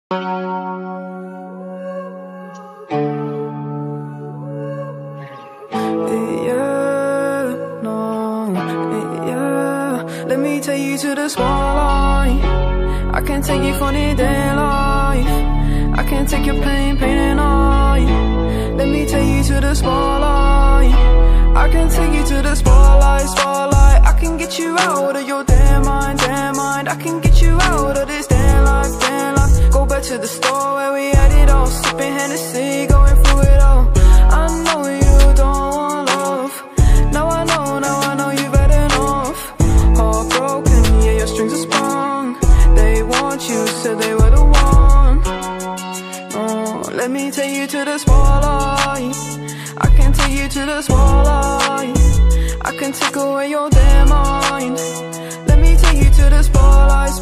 Let me take you to the spotlight. I can take you for the day life. I can take your pain and I. Let me take you to the spotlight. I can take you to the spotlight. I can get you out of your damn mind. I can get you out of this damn life. Go back to the store where we had it all, sipping Hennessy, going through it all. I know you don't want love. Now I know you've had enough. Heartbroken, yeah, your strings are sprung. They want you, said they were the one. Oh, let me take you to the spotlight. I can take you to the spotlight. I can take away your damn mind. Let me take you to the spotlight.